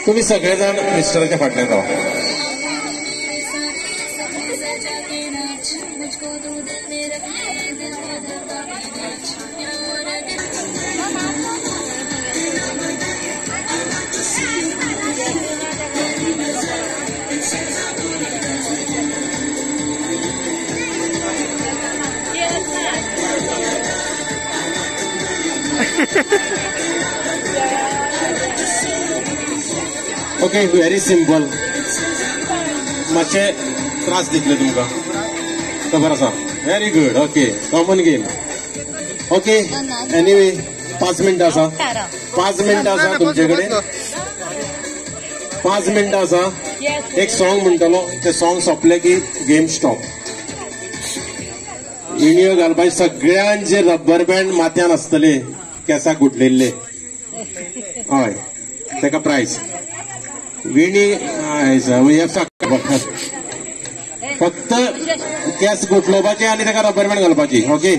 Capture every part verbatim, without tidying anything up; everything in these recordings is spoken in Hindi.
तुम्ही सगळेजण मिस्टरच्या फाटल्यान राहा. Okay, very simple. मातशे त्रास दितले तुमकां, खबर आसा. Very good. Okay, common game. Okay, anyway पाच मिनटां आसा. पाच मिनटां आसा तुमचे कडेन. पाच मिनटां आसा. एक सॉंग म्हणटलो, ते सॉंग सोंपले की गेम स्टॉप. विणयो घालपाचे सगळ्यांचे रबर बँड माथ्यान आसतले, केसाक गुठलेले. हय, ताका प्रायज. विणी फक्त केस गुठलोवपाचे आनी ताका रबर बँड घालपाची. Okay,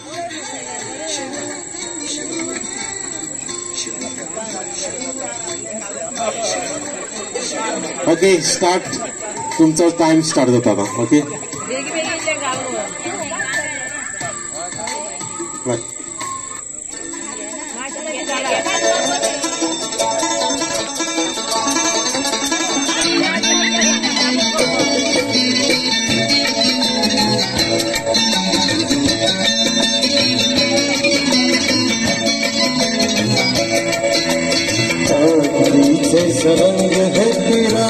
okay start. तुमचो टाइम स्टार्ट जाता आता. ओके, रंग है तेरा,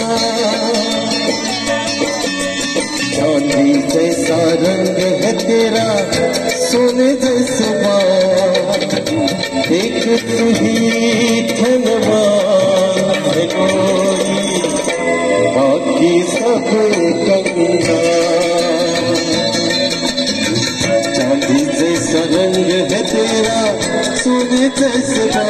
चांदी जैसा रंग है तेरा, सोने जैसा एक तू ही धनवान है कोई, बाकी सब कंगाल. चांदी जैसा रंग है तेरा, सोने जैसा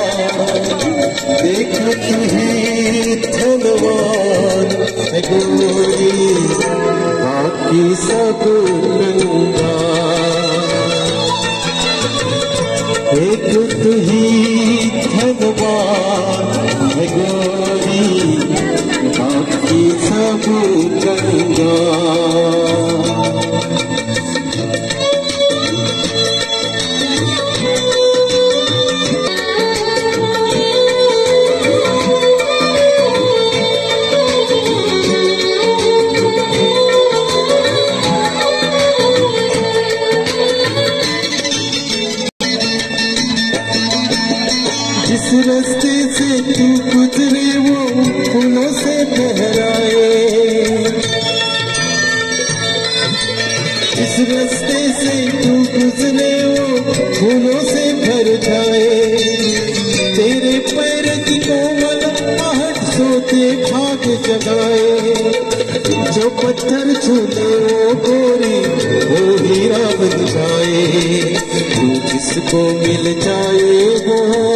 देख तू ही धनवान है गोरी, बाकी सब कंगाल. एक तू ही धनवान है गोरी, बाकी सब कंगाल. जिस रास्ते से तू गुजरे वो फूलों से बहराए, जिस रास्ते से तू गुजरे वो फूलों से भर जाए. तेरे पैर की कोमल आहट सोते भाग जगाए, जो पत्थर छूले वो गोरी वो हीरा बन जाए. तू जिसको मिल जाए वो,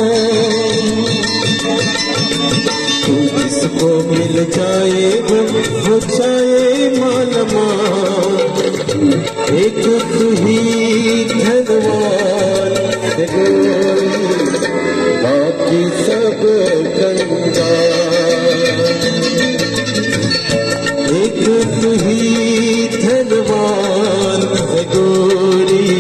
तू जिसको मिल जाए वो हो जाए मालमा. एक तू ही धनवान है गोरी, बाकी सब कंगाल. एक तू ही धनवान है गोरी.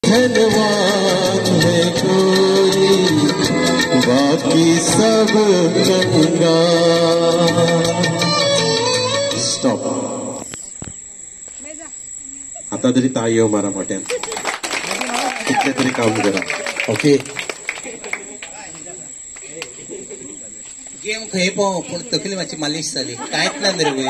धनवान है गोरी बाकी सब कंगाल. स्टॉप. आता तरी ताई येऊ मारा मोठ्यान. कितले तरी काम करा. ओके. गेम खंय पळोवं पूण तकली मातशी मालिश जाली. कांयच ना रे.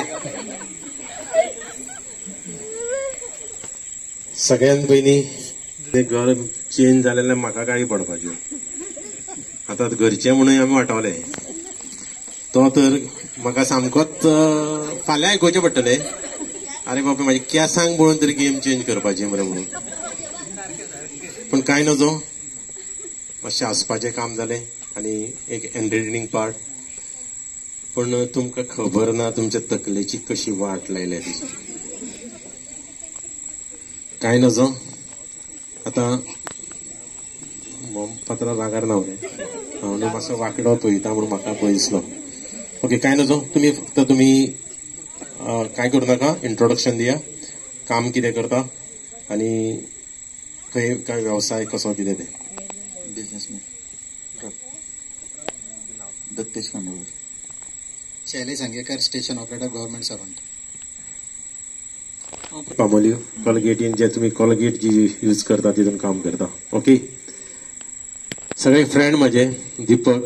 सगळ्यात पयलीं ते घर चेंज जालें म्हाका गाळी पडपाच्यो. आतां घरचे म्हणून आमी वाटावले. तो तर म्हाका सामकोच फाल्यां आयकोवचें पडटलें. अरे बाबा म्हाजे केंसांक पळोवन तरी गेम चेंज करपाची मरे म्हणून. पण कांय नजो मातशें हांसपाचें काम जालें आनी एक एंटरटेनिंग पार्ट. पण तुमकां खबर ना तुमच्या तकलेची कशी वाट लायल्या ती. कांय नजो आतां पात्रां रागार नावले. हांव न्हू मातसो वांकडो पळयता म्हणून म्हाका भंय दिसलो. ओके कांय नजो तुमी फक्त तुमी काय करू नाका. इंट्रोडक्शन दिया. काम कितें करता आनी खंय काय व्यवसाय कसो कितें ते. Businessman Dattesh Khandekar. Shailesh Sangekar station operator government servant. Palmolive कॉलगेटीन जे तुम्ही कॉलगेट जी यूज करता तितून काम करता. ओके. सगळे फ्रेंड माझे दीपक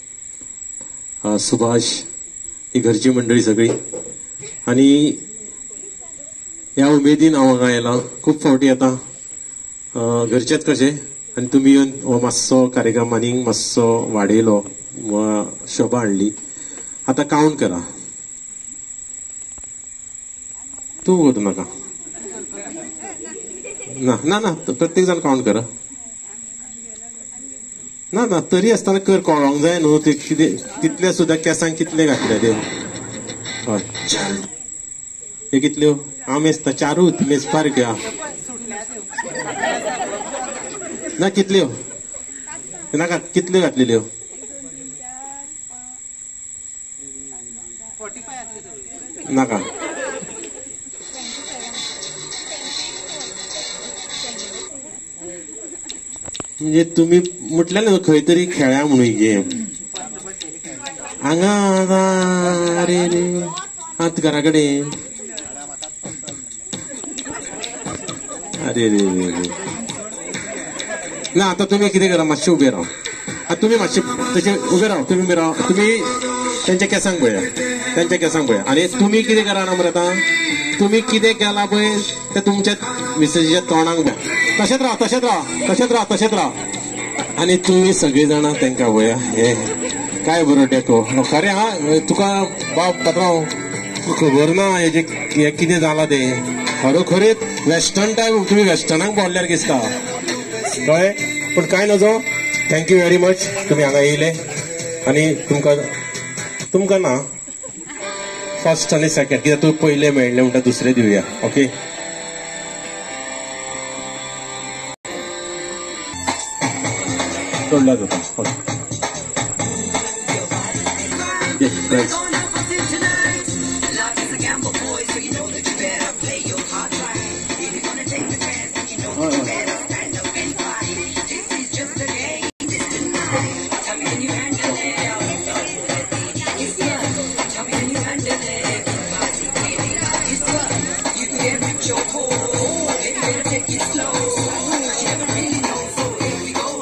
सुभाष ही घरची मंडळी सगळी आणि ह्या उमेदीन हांव हांगा येयला. खूब फावटी येता घरचेच कशे आनी तुमी येवन हो मातसो कार्यक्रम आनीक मातसो वाडयलो शोभा हाडली. आतां काउंट करा. तू वचू नाका. ना ना ना प्रत्येक जाण काउंट करा. ना ना तरी आसतना कर. कळोंक जाय न्हू ते कितें कितले सुद्दां केंसांक कितले घातले ते. हय हे कितल्यो हांव मेजता. चारूच मेजपार घेया. ना कितल्यो नाका कितल्यो घातलेल्यो. नाका म्हणजे तुम्ही म्हटलें न्हू खंय तरी खेळ्या म्हणून ही गेम. हांगा अरे रे हात घरा कडेन. अरे रे रे रे ना आता तुम्ही कितें करा मातशें उबे राव. आता तुम्ही मातशें तशें उबे राव. तुम्ही उबे राव. तुम्ही त्यांच्या केंसांक पळया. त्यांच्या केंसांक पळया आनी तुमी कितें करा ना मरे. आतां तुमी कितें केलां पळय तें तुमच्या मिसेजीच्या तोंडाक पळया. तशेंच राव तशेंच राव तशेंच राव तशेंच राव. आनी तुमी सगळीं जाणां तांकां पळया. हे काय बरो डेको. खरें हा तुका बाब पात्रांव खबर ना हेजे हे कितें जालां तें. खरोखरीत वेस्टर्न टायप तुमी वेस्टर्नाक बोल्ल्यार दिसता कळ्ळें. पूण कांय नजो. थँक्यू व्हेरी मच तुमी हांगा येयले आनी तुमकां तुमकां ना फर्स्ट आनी सेकंड कित्याक तूं पयलें मेळ्ळें म्हणटा दुसरें दिवया. ओके. सोडला जाता. Okay friends